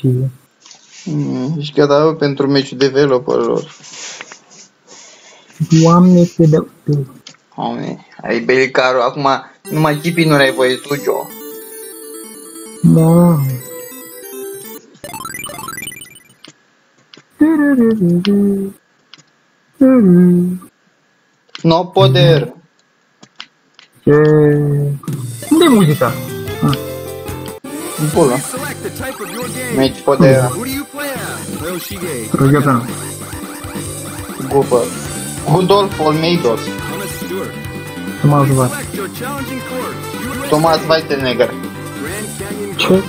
știe. Ești gata pentru meciul developerilor. Doamne, ce de... Doamne, ai Belicaru, acum numai chipii nu ai voie tu, Joe. Da. No poder. Ce... Unde-i muzica? În pula. Meci poder. Rugătăm. Gupă. Gundolf Olmeidos. Tomas Vai. Thomas Weitenegger. Ce?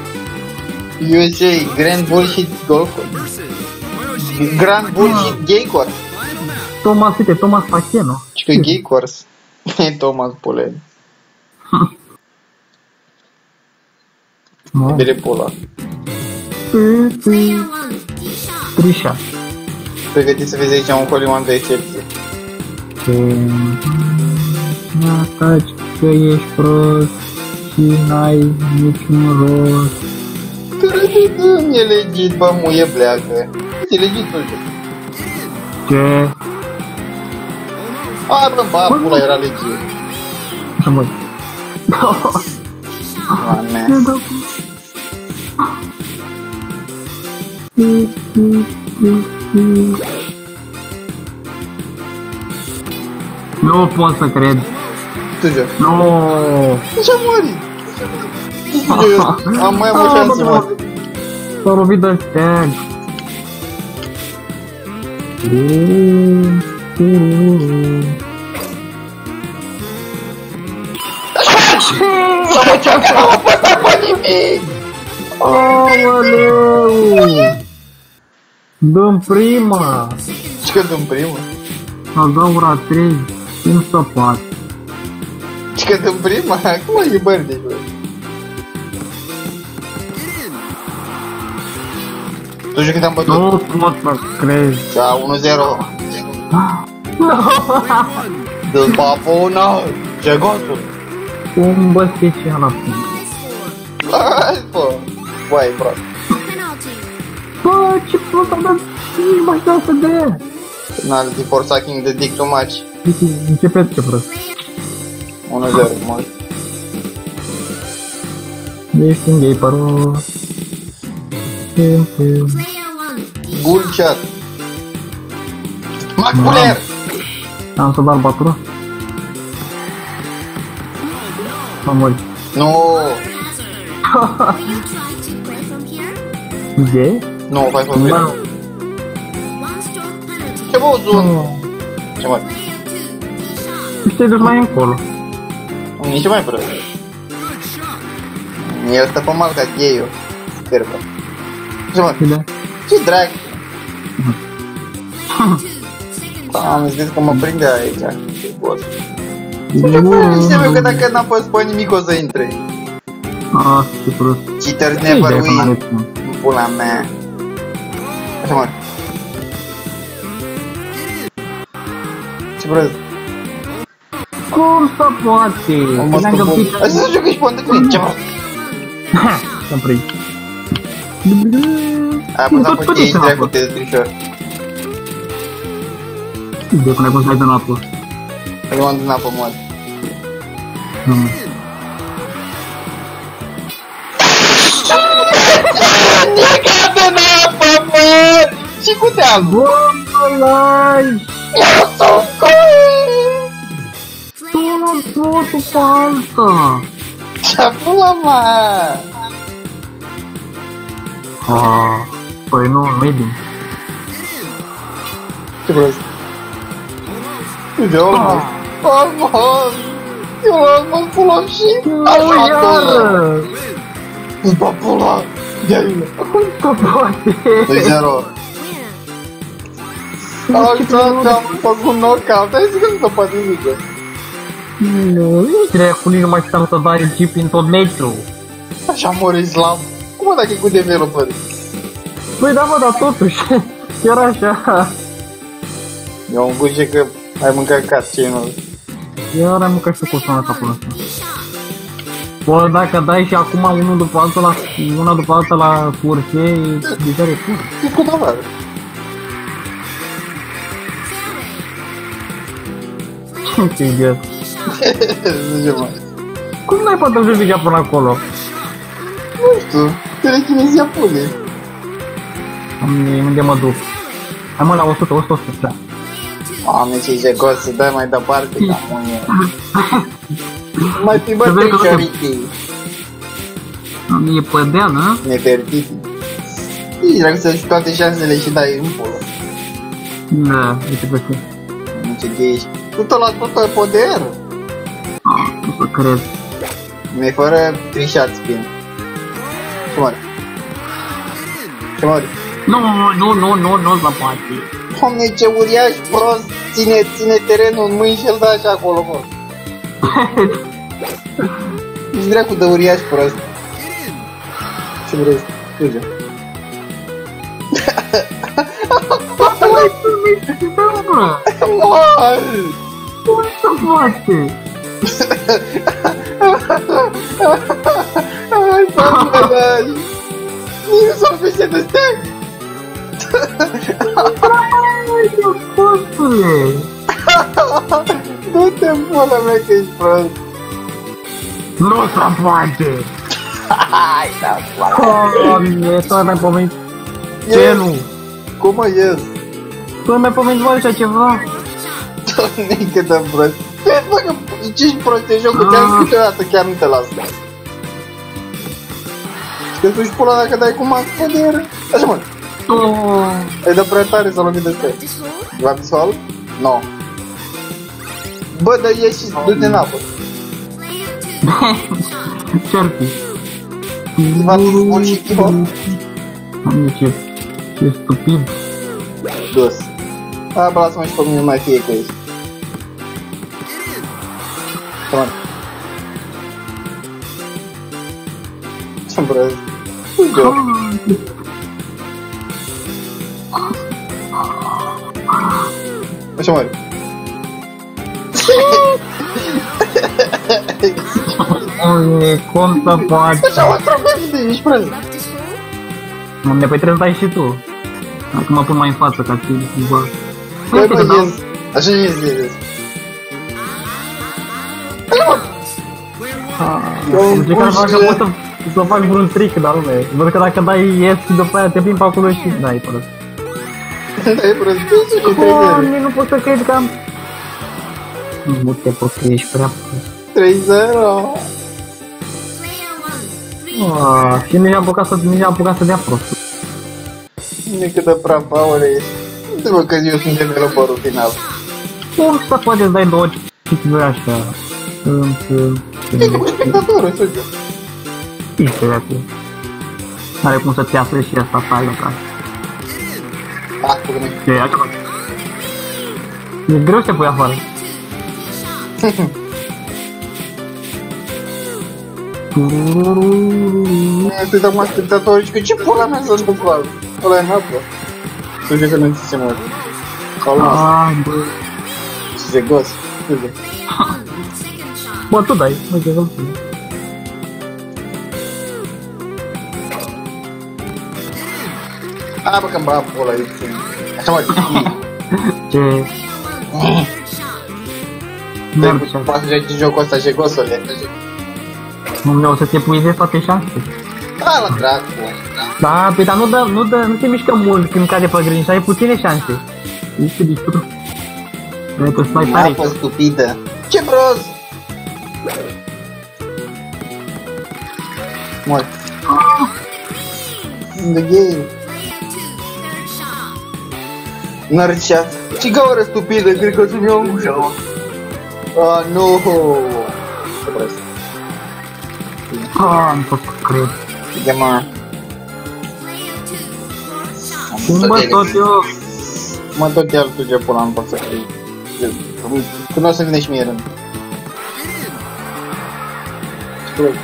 USA Grand Bullshit Golf. Grand Bullshit Gay Course. Thomas, uite, Thomas Pacheno. Și că Gay Course. E Thomas Pulen. Bine pula. Trisha. Pregătiți să vezi aici un coliman de excepție. Ataci că ești prost și n-ai niciun rost. E legit, bă, muie bleacă. E legit, nu știu. Ce? A, bă, ba, pula era legit. Așa măi. Doamne. Nu pot să cred. Tu joci. Nu. Ce-a murit? Am mai avut șansă, mă. S-a lovit de steag. Aoleu! Dăm prima! Și că dăm primă? A gaura 3, cum să poate? Și că dăm prima? Acum e bări de joc. Tu știi când am bătut? Nu pot să crezi. Da, 1-0. Dă-l papuna! Ce gosul? Cum bă special acum? Hai, bă! Băi, prost. Bă, ce prost am dat? Nici mai știu să dea. Penalty for sucking the dick too much. Începeți ce prost. 1-0, mă. Ești un gay paros. Gulchat. Maculer! Am să dau albatura? Am murit. Nu! Gay? Nu, hai să mă. Ce bă, Zun? Ce mai? Și te duci mai încolo. Nici mai prost. El stă pe mal ca gay-ul. Cărcă. Ce mă? Ce drag? Am zis că mă prinde aici. Ce boss. Ce știu că dacă n-am pus pe nimic o să intre. Ah, ce prost. Cheaters never win. În pula mea. Așa mă. Ce prost. Cum să poate? Mă stăpân. Hai să joc și pe unde crezi. Ce prost. Să-mi prind. Ai apăsat pe cheii trecute de trișor. De când ai pus în apă. Eu am din apă moale. Negat în apă, mă! Și cu dealul? Bă, lai! Eu sunt coi! Tu nu poți pe alta! Ce-a pula, mă? Păi nu-i bine. Ce prost? Eu almost. Almost! Eu almost pula și așa Iară! îți bă pula! De-aia! Cum să poate? 2-0. Așa ți-am făcut knockout, ai zis că nu se poate zice. Nu, dracu, nici nu mai știam să dai chip în tot meciul. Așa mor Islam. Cum mă dacă e cu developer? Păi da, mă, dar totuși, chiar așa. Eu am gândit că ai mâncat cat, ce nu? Iar am mâncat și cu sunat acolo ăsta. Bă, dacă dai și acum unul după altul la, una după alta la curse, e deja recurs. E cu tavară. Ce idiot. Zice, mă. Cum n-ai poate judeca până acolo? Nu știu, telekinezia pune. Unde mă duc? Hai mă la 100, 100, 100, da. Doamne, ce jegos, să dai mai departe, da, mâine. Mai fi Să vezi că bătăi și E pădeană? nefertiti. Știi, dacă să-și toate șansele și dai în polo. Da, uite pe ce. Nu ce ghe ești. Tu tot la tot poder. Nu să cred. Mi-e fără trișat spin. Ce mare? Ce mare? Nu la poate. Doamne, ce uriaș prost. Ține terenul în mâini și îl dă așa acolo, mă. Ești dracu de uriaș prost. Ce vrei? Fuge. Mor! Cum să poate? Hai, doamne, nici nu s-o fișe de steag! Ai, ce postule! Du-te în pula mea că ești prost! Nu se poate! Hai, da, pula! Doamne, să mai pomenit. Ce nu? Cum mă ies? Să mai pomenit voi așa ceva? Doamne, cât de prost! Bă, că ce-și prost e jocul, te-am câteodată, chiar nu te las. Și că tu-și pula dacă dai cu max poder. Așa, mă! Ai de prea tare să lovit de steag. La visual? No. Bă, dă ieși și du-te în apă. Ce-ar fi? Va fi bun și chipă. Doamne, ce stupid. Dus. Hai, bă, lasă-mă și pe mine mai fie cu ei. Come on. Ce-mi brăz? Uite-o. Așa mare. Oie, cum să poate? Așa mă trăbește, ești brăz. Ne păi trebuie să dai și tu. Acum mă pun mai în față ca să cumva. Băi, bă, ies. Așa ies. Zice că așa pot să fac vreun trick, dar lume. Văd că dacă dai ies și după aia te plimbi pe acolo și... Da, e prost. E prost, tu Doamne, nu pot să cred că am... Nu te pot că ești prea prost. 3-0. Și nu i-am apucat să dea prost. Mine cât de prea paure ești. Uite-mă că eu sunt developerul final. Cum să poate să dai două cituri așa? E cu spectatorul, uite. Ești de acolo. N-are cum să-ți iasă și asta failă, frate. Ah, pune-mi. Ce e acolo? E greu să te pui afară. Te dau mai spectatori și că ce pula mea să-l duc ăla e în apă. Să zice că nu ți se mori. Calma, Bă. ce jegos. Uite. Bă, tu dai, uite, să-l pui. A, bă, că-mi băga pula aici. Așa mă, Ce... Merg și poate să joci jocul ăsta jegosule. Nu o să te epuizezi toate șansele. A, la dracu. Da, pe dar nu te mișcă mult când cade pe green și ai puține șanse. Ești distrus. Vrei că stai tare. Apă stupidă. Ce broz! Mori. In the game. Nărceat. Ce gaură stupidă, cred că o să-mi iau ușa, mă. Ah, nu. Ce broz. Nu pot să cred. Uite, mă. Cum bă tot eu? Mă, tot iar tu ce pula, nu pot să cred. Când o să vine și mie rând. Ce broz.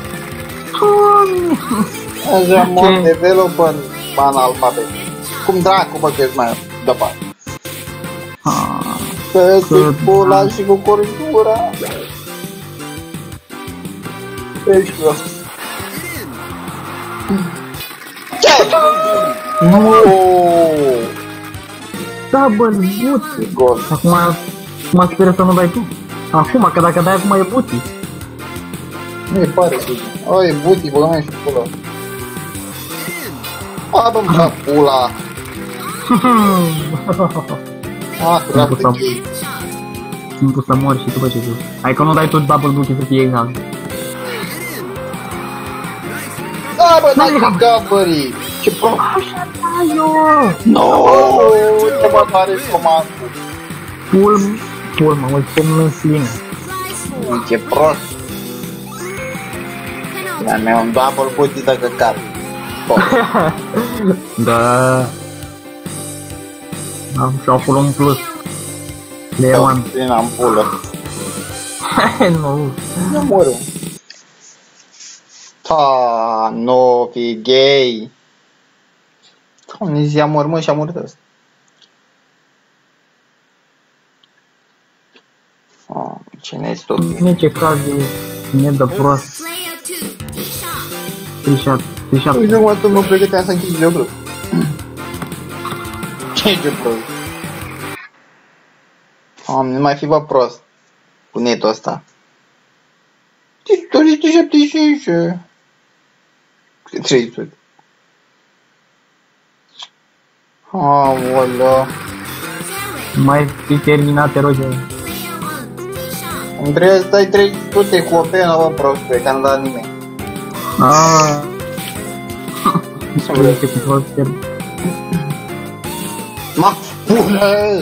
Așa, mod developer analfabet. Cum dracu, bă, că ești mai departe. Să-ți pula și cu corijura. Ești prost. Ce? Nu! Da, bă, buti. Gol. Acum sper să nu dai tu. Acum, că dacă dai acum e buti. Nu-i pare să zic. O, e buti, băga mea și pula. A, bă-mi da pula. Ah, crap de gay. Timpul să mori și după ce zici. Hai că nu dai tu double buti să fie egal. Da, bă, n-ai picat, bării. Ce prost. Așa, da, eu. Noooo, uite mă, tare comandul. Pulmă, uite-mă în sine. Ce prost. Mi-a un double booty de căcat. Da. Am și acolo un plus. De one. Din ampulă. Nu. Nu mor. Ta, nu fi gay. Doamne, zi, amor, mă, și-a murit ăsta. Cine ești tot? Nici e caz de dă prost. Trișat. Uite mă, tu mă pregăteam să închid jocul. Ce jocul? Nu mai fi bă prost cu netul ăsta. 276. 300. Aoleu. Mai fi terminat, te rog eu. Îmi trebuie să dai 300 cu o penă, bă, proste, că nu da nimeni. Aaaa. Ce cu prost. Ma, pulă!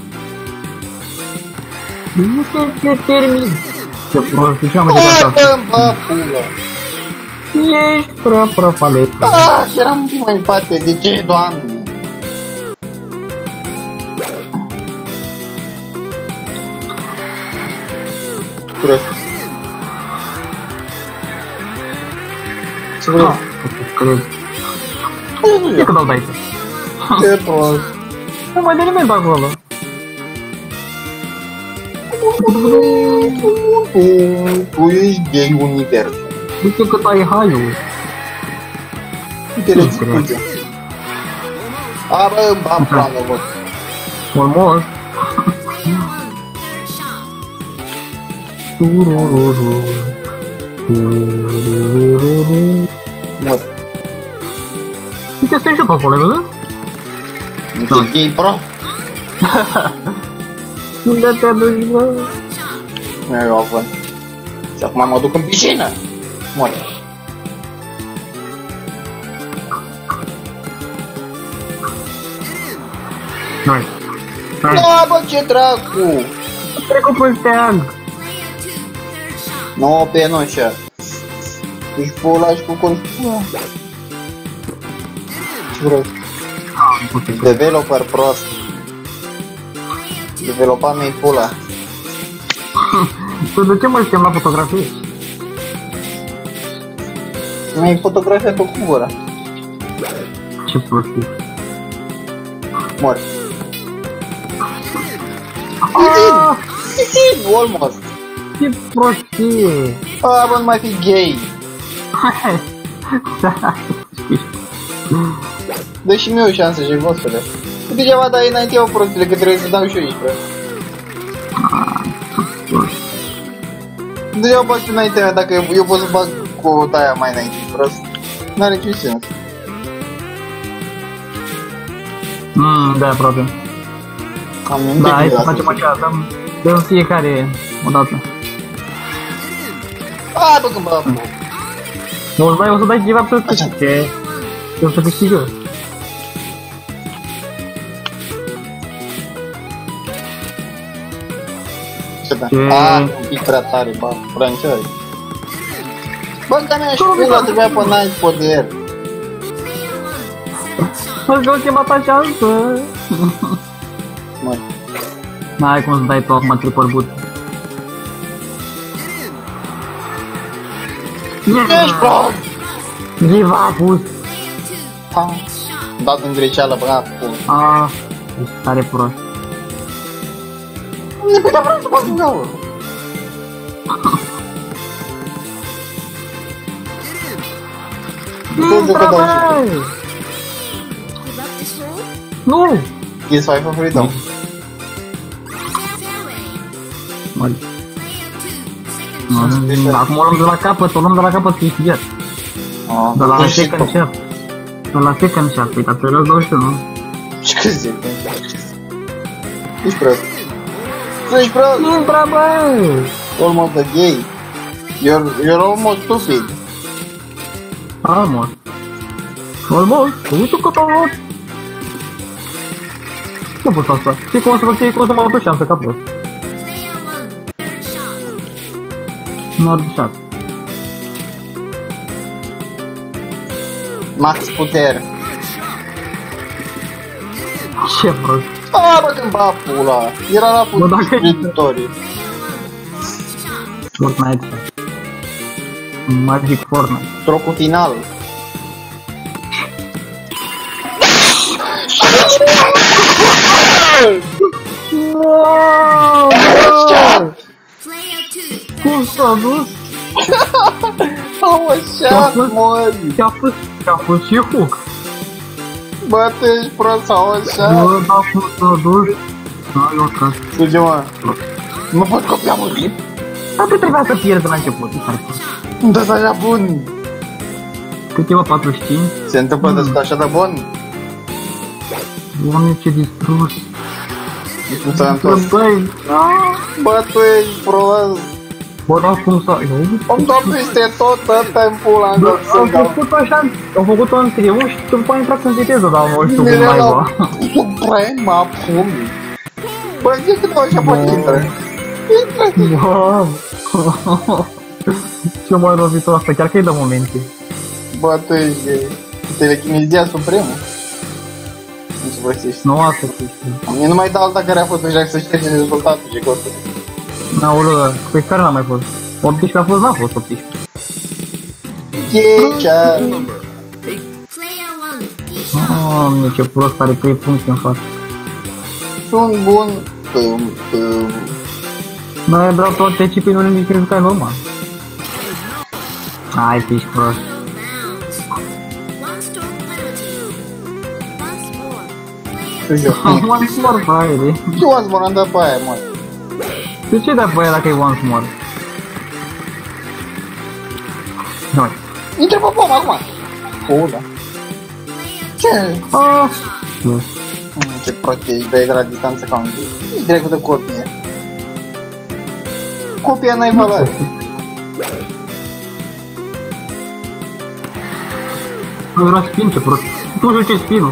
Nu se termin. Ce prost, ce am de asta? Bă, pulă! Ești prea paletă. Ah, eram un pic mai în spate, de ce, doamne? Prost. Ce vrei? Cred. Ce că dau de aici? Ce prost. Nu mai de nimeni pe acolo. Tu ești gay univers. Uite cât ai haiul. Uite, le zic uite. A, bă, îmi bam plană, bă. Frumos. Mă, Uite, stai și pe acolo, vezi? ești gay pro? Unde te duci, bă? Eu având. Și acum mă duc în piscină. Mori. Hai. Da, bă, ce dracu! Trecut pe steag. Nu, pe nu așa. Ești pula și cu construcția. Ce vrei? Developer prost. Developa mi-i pula. Tu de ce mă chem la fotografie? Mi-ai fotografia pe gura. Ce prostii. Mori. Almost. Ce prostie. A, bă, nu mai fi gay. Dă și mie o șansă, și vostele. Degeaba dai înainte eu prostile, că trebuie să dau și eu aici, bă. Degeaba bagi tu înaintea mea, dacă eu pot să bag cu taia mai înainte, prost. N-are niciun sens. Da, aproape. Am nimic Da, hai de să asta. facem așa, dăm fiecare o dată. A, bă, când bă, Nu, o să dai give up să Așa. că o să câștig eu. ce da? Ce? A, un pic prea tare, bă, francezi. Bă, că mea și pula trebuia pe night poder. Mă că ultima șansă. Măi, N-ai cum să dai tu acum triple boot. ești prost! Give up-ul. Ha, dat în greceală, bă, acum. Ești tare prost. Ne putea vreau să bag în gaură. Intră, băi! Nu! Yes, ai făcut freedom. Acum o luăm de la capăt, câștigat. De la second shot. De la second shot, uita, te rog 21, nu? Ce crezi? Ești prost. Ești prost! Intră, băi! Almost a gay. You're almost stupid. Almost. Uite cât am luat. Nu pot asta. Știi cum să mă duceam pe capul? Nu ar dușat. Max putere. Ce prost. Bă, când ba pula. Era la putere. Fortnite. Magic Fortnite. Trocul final. Cum s-a dus? Au așa, mori. Ce-a fost și Hook. Bă, tu ești prost, sau așa. Bă, da, cum s-a dus? Da, eu tras. Fuge, mă. Nu pot copia mult. Dar tu trebuia să pierzi la început. Da, da, așa bun. Cât e, mă, 45? Se întâmplă de așa de bun? Doamne, ce distrus. Nu s-a întors. Bă, tu ești prost. Bă, da, cum s-a... Am dat peste tot ăsta în pula în loc să-mi dau. Am făcut-o în triunghi și după a intrat în viteză, dar nu știu cum naiba. Suprema pumii. Bă, zic că nu așa poate intră. Intră-te. Bă, ce mai rovitul asta, chiar că e de momente. Bă, tu ești telechinesia supremă. Nu se vrăsești. Nu asta știu. Mie nu mai dau alta care a fost deja să șterge rezultatul, ce gostul. Aoleu, pe care n-a mai fost? 18 a fost, n-a fost 18. Ghecea! Doamne, ce prost, are 3 puncte în față. Sunt bun. Noi vreau toate echipii, nu ne crezi că e normal. Hai, ești prost. Once more, băi. Ce once more am dat pe aia, mă? De ce dai pe aia dacă e once more? Hai. Intră pe pomă acum! Pula. Ce? Ce prost ești, dai de la distanță ca un zi. Ești dracu de copie. Copia n-ai valoare. Nu vreau spin, ce prost. Tu știu ce spinul.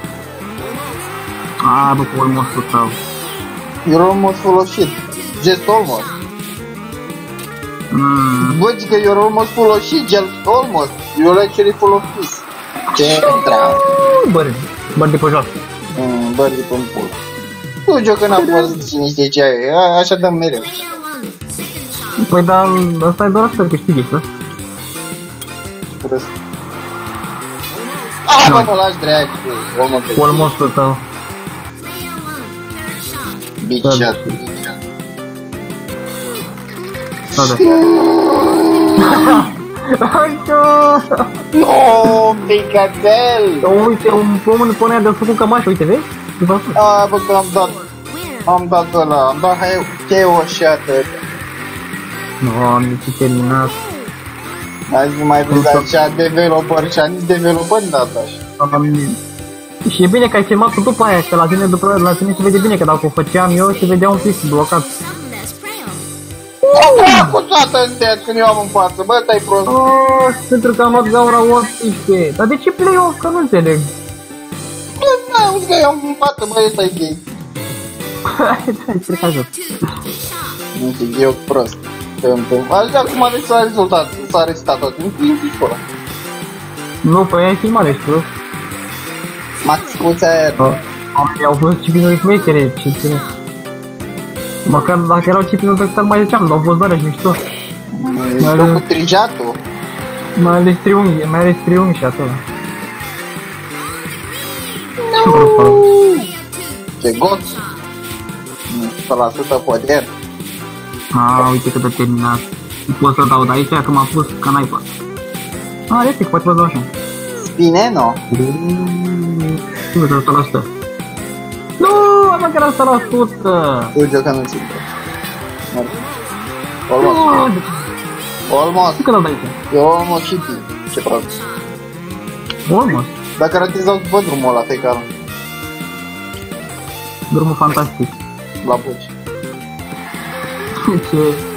Bă, cu almost-ul tău. You're almost full of shit. Just almost. Bă, zic că you're almost full of shit, just almost. You're actually full of peace. Ce treabă? Băr de pe jos. Băr de pe un pul. Nu știu că n-am fost cine știe ce ai, așa dăm mereu. Păi, dar ăsta e doar să câștigi, să? Prost. Bă, mă lași dracu. Cu almost-ul tău. Big shot. No, picatel! Uite, un pom pune aia de făcut cămașă, uite, vezi? Bă, că am dat ăla, am dat Heo shot. Doamne, ce terminat. Azi nu mai vezi așa developer și nici developer în data așa. Și e bine că ai filmat-o după aia, că la tine se vede bine, că dacă o făceam eu, se vedea un pic blocat. Cu toată înțeat când eu am în față, bă, stai prost. Pentru că am luat gaura 18. Dar de ce play-off? Că nu înțeleg. Bă, auzi că eu am în față, bă, ăsta-i gay. Hai, stricat jos. Nu știu, eu prost. Așa cum aveți s-a restat tot, nu știu ăla. Nu, păi ai filmat, ești prost. Max scuța aia. Au fost chipinuri șmechere, ce ține. Măcar dacă erau chipinuri pe mai ziceam, dar au fost doar și mișto. Ești cu trijatul. Mai ales triunghi și atât. Ce got. 100% poder. Uite cât a terminat. Nu pot să dau de aici, că m-a pus ca naiba. Este că poate vă dau așa. Bine, nu? Nu știu, 100%. Nu, am chiar 100%. Uite că nu ți-l Almost. Almost. Cât l-au de aici? Eu almost și tine. Ce prost. Almost. Dacă ratizau după drumul ăla, te calm. Drumul fantastic. La buci. Ce?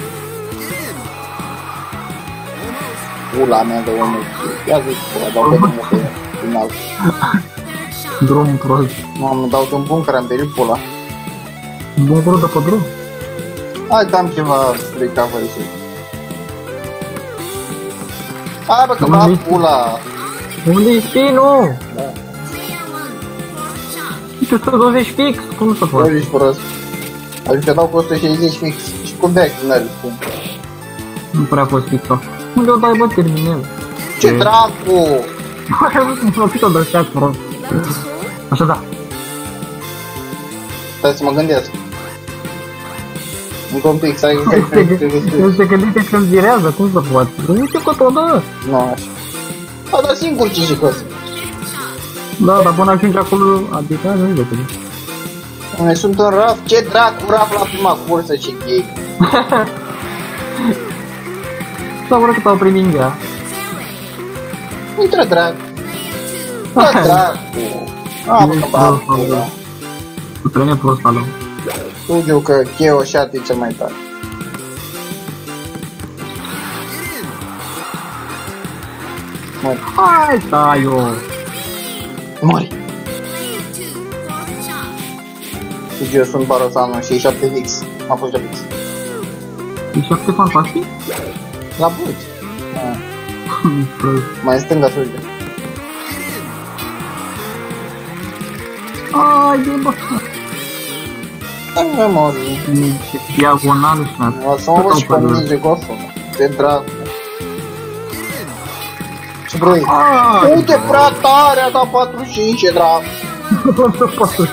Ula mea de omul. Ia zic, dau pe drumul pe final. Drum prost. Mamă, dau de un bun care am perit pula. Bun vrut pe drum? Hai, dam ceva recovery și... Hai, bă, că m-a pula! Unde-i spinul? Da. Tu 120 fix? Cum să fac? Ești prost. Adică dau cu 160 fix. Și cum de-ai când n-ai cum? Nu prea a fost fix-o. Unde o dai, bă, terminez? Ce dracu! M-a fi-o de așa prost. Așa da. Stai să mă gândesc. Încă un pic, stai Este gândite când virează, cum să poate? Nu știu că tot dă. Nu, așa. A, dar singur ce și căsă. Da, dar până ajungi acolo, adică nu știu de cum. Unde sunt în raf, ce dracu, raf la prima cursă, ce gay. Sau urât că t-au primit mingea. Intră dracu. Bă, dracu. A, bă, că bă, pula. Tu prene prost alo. Studiu că Cheo Shot e cel mai tare. Mori. Hai, stai eu. Mori. Studiu, eu sunt Barosanu și e 7 fix. Am fost 7 fix. E 7 fantastic? La buci. Mai în stânga Studiu. Ai, de bă. Nu mori. Ce diagonal și n-a. O să mă văd și pe mine de gofă. De dracu. Ce vrei? Uite, prea tare, a dat 45, ce dracu.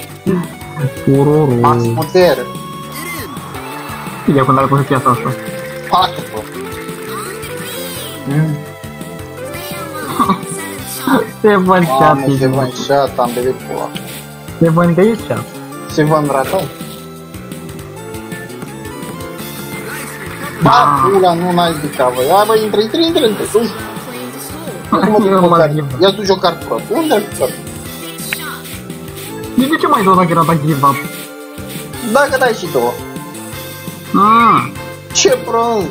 Max putere. Bine, când are poziția asta. Face, bă. Se vând Mamă, chat. se vând chat, am berit pula. Se vând de aici. Se vând ratat. Ba, pula, nu n-ai de cavă. Ia, bă, intră, uși. Ia tu joc card prost. Unde ai jucat? De ce mai dau dacă era dat give up? Dacă dai și două. Ce prost.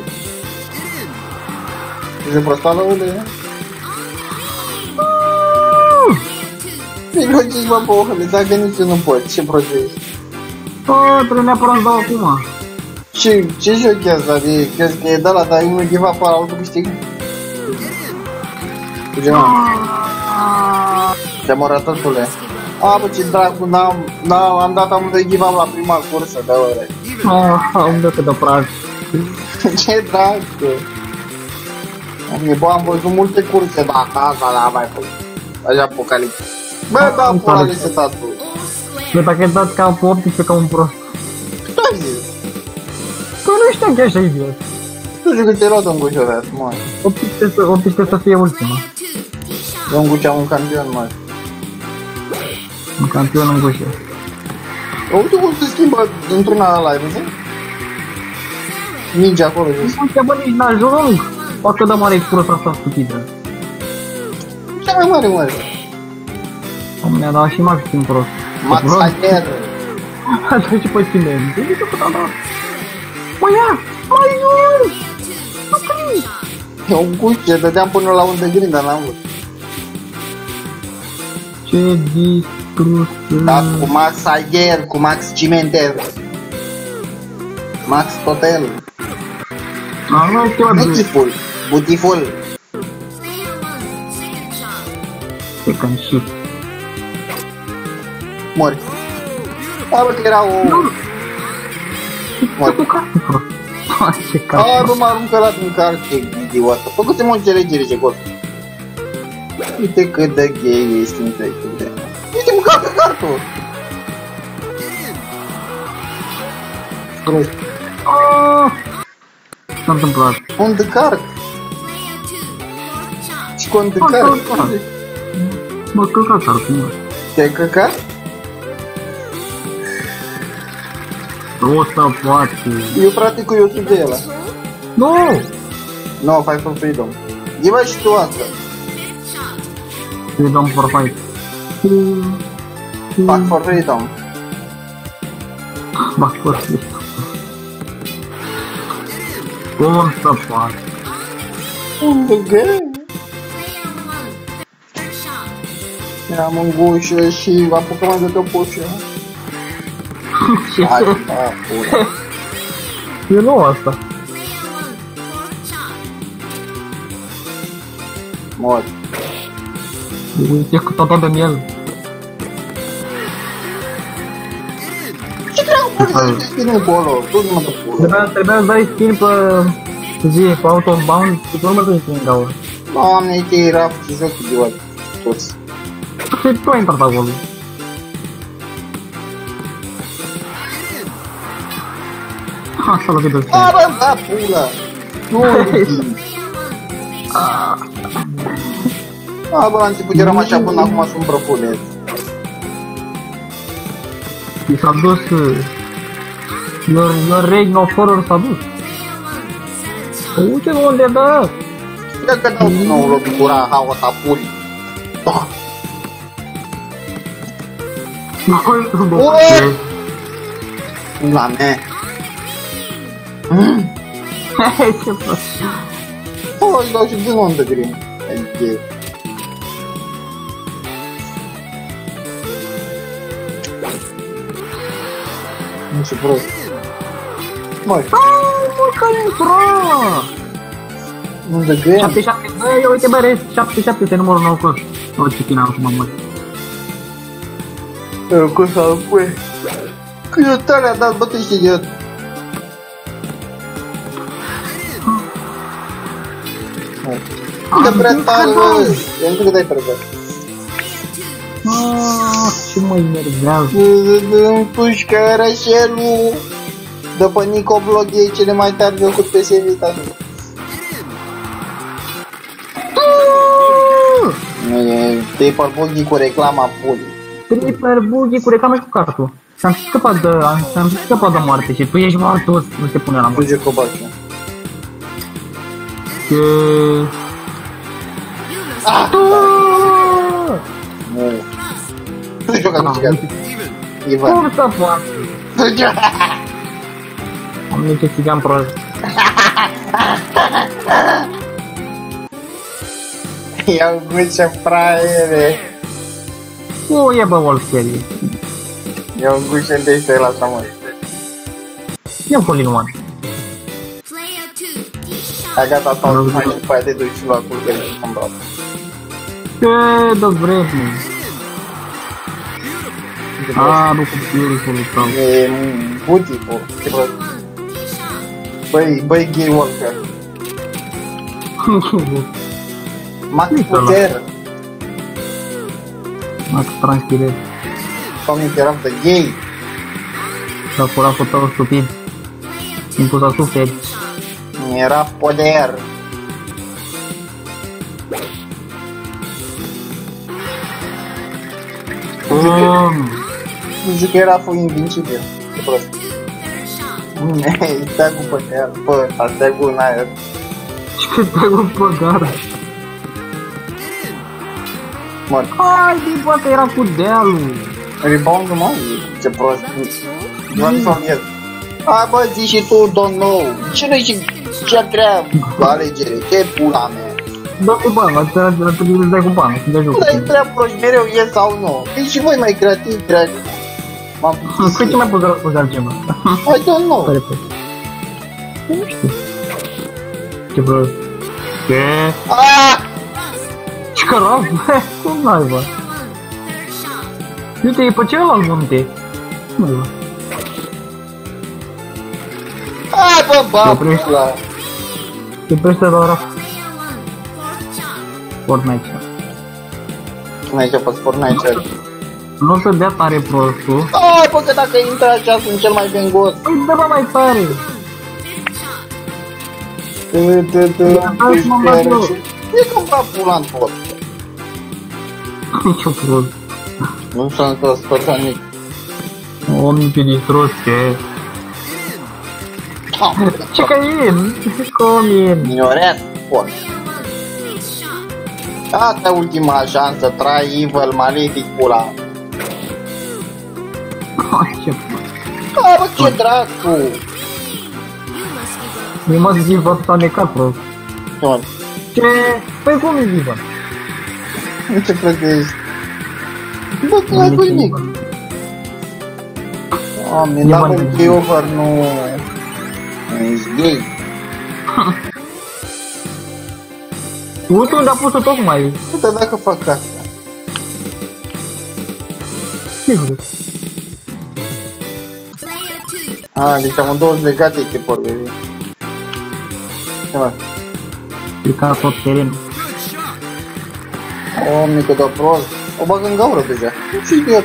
Ești prostală, unde? Mijlociți, bă, pohăle, dacă nici eu nu pot, ce prost ești? Trebuie neapărat să dau acum. Ce jochează, adică, crezi că e de ăla, dar nu give up, altul câștigă? Ce mă? Te-am arătatule. A, bă, ce dracu, am dat amândoi give up la prima cursă, da, ore. Unde cât de prag. Ce dracu. Bă, am văzut multe curse, dar asta n-am mai făcut. Așa apocalipsă. Bă, da, pula de setatul. Bă, dacă ai dat ca 18 ca un prost. Tu ai zis. Că nu știam că așa e viața. Tu știu că te-ai luat un gușorat, mă. 18 să fie ultima. Eu înguceam un campion, mă. Un campion în gușă. Uite cum se schimbă într-una ăla, ai văzut? Ninja acolo, jos. Uite, bă, nici n-ajung. Fac cât de mare e cursa asta stupidă. Cea mai mare, mă. Mi-a dat și Max timp prost. Max Hager. Atunci pe tine. De ce cât a dat? Mă ia! Mai nu! Eu un guște, dădeam până la unde grin, dar n-am vrut. Ce distrus. Da, cu Max Hager, cu Max Cimenter. Max Totel. Nu știu ce Beautiful, beautiful. Second shift. Mori. A, bă, că era o... Mori. Ce cap. A, bă, m-a aruncat în carte, idiotă. Făcut-mi o înțelegere, ce gol. Uite cât de gay ești în trecurile. Uite, mă calcă cartul. Prost. S-a întâmplat. Cont de cart. Și cont de cart. Mă, căcat acum. Te-ai căcat? O să poate. Eu practic eu sunt de ăla. Nu! No, Fight for Freedom. Zi-mă și tu asta. Freedom for fight. Fight for Freedom. Back for freedom. Cum să poate? Unde? Am în gușă și apucăm mai de căpușă. Hai, da, pula. E nou asta. Mor. Uite cu tot de miel. Ce treabă poate să spine pe acolo? Tu nu mă dă pula. Trebuia să dai skin pe zi, pe autobound și pe urmă să-i skin gaură. Doamne, te era și joc idiot. Toți. Și tu ai intrat acolo. Așa l-a vedut. A, bă, da, pula. Nu, a, bă, la început eram așa până acum sunt prăfunet. I s-a dus... Your reign of horror s-a dus. Uite unde dă! Știa că dau din nou lovicura haos a pulii. Da. Ue! La mea. Ce faci? O, își dau și din nou de green. Adică... Nu știu prost. Măi. Mă, care-i pro? Nu de green. 77, băi, uite bă, rest, 77, este numărul nou cost. O, ce china acum, mă. Cum să-l pui? Cât de tare a dat, bă, tu ești idiot. Cât de prea tare, bă. Eu nu știu cât ai prea tare. Ce mă enervează. Pușcă rășelul. După Nicoblog e cele mai tare făcut pe Sevita. Triple buggy cu reclama pulii. Triple buggy cu reclame și cu cartul. S-am scăpat de moarte și tu ești mortos, nu se pune la moarte. Fuge cu băști. Tu joca cu țigan. Ivan. Cum să poate? Am nici țigan prost. Iau gușă fraiere. Nu e bă Wolfsberry. Iau gușă de ăștia la așa mă. Ia-mi colin one. Hai gata, stau mai și pe aia te duci și lua culcări și îmi dau. Ce dă vreme. Nu cu beautiful tău. E beautiful. Ce prost. Băi, gay walker. Max puter. Max transpirez. Coming care of the gay. S-a furat cu tău stupid. Impus a suferi. Era poder. Nu zic că era fu invincibil. Ce prost. Stai cu pădeal. Bă, stai cu un aer. Și că stai cu pădara. Mor. Hai, din poate era cu dealul. Rebound-ul, mă? Ce prost. Nu să-mi ies. Hai bă, zi și tu, don't know. Ce nu-i și ce-a treia alegere? Ce pula mea? Da-te bani, la trebuie să dai cu bani, să dai joc. Dar e prea proști, mereu e sau nu. Deci și voi mai creativi, drag. Cât ce mai poți răspunde altceva? I don't know. Care poți? Nu știu. Ce prost. Ce? Ce cărav? Cum n-ai, bă? Uite, e pe celălalt munte. Nu, bă. Hai bă, bă, te prește doar Fortnite. Aici pe Fortnite. Nu o să dea tare prostul. Hai bă, că dacă intră așa sunt cel mai vengos. Îi dă mai tare. E că-mi va pula în tot. Ce prost. Nu s-a întors pățanic. Om ce distrus, ce... Ce cain? Comin. Minoret? Bun. Asta ultima șansă, trai evil, malefic, pula. Ce Bă, ce dracu! You must give up s-a necat, prost. Bun. Ce? Păi cum e Ziva? Nu ce crezi că ești? Bă, tu n-ai cu nimic. Doamne, dacă un play-over nu... Ești gay. Uite unde a pus-o tocmai. Uite dacă fac asta. Sigur. Deci am două legate echipuri, baby. Ce mă? E ca tot terenul. O, mică de prost. O bag în gaură deja. Ce idiot.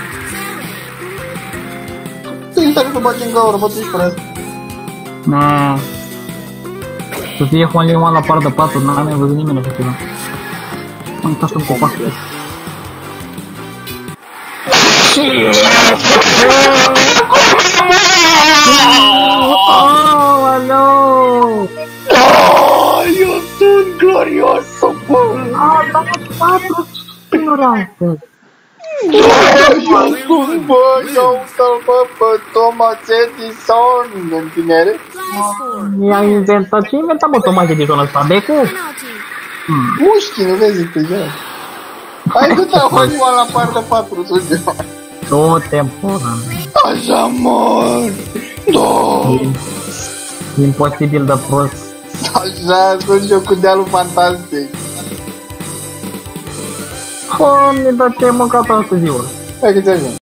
Ce tare să bagi în gaură, bă, tu ești prost. Na. Să fie only one la par de 4, n-am mai văzut nimeni așa ceva. Am uitat să-mi copac. Oh, no! Eu sunt glorios, bă! Am dat 4 singuri astăzi. Eu sunt, bă, iau-l, bă, pe Thomas Edison în tinere. Mi-a inventat, ce inventat, mă, Thomas Edison ăsta? Becu? Mușchi, nu vezi pe el. Hai că te-a fost la par de 4, suge. Tot temporal. Așa mor! No! Imposibil de prost. Așa, sunt eu cu dealul fantastic. Doamne, dar ce ai mâncat astăzi, ziua? Hai că ți-ajung.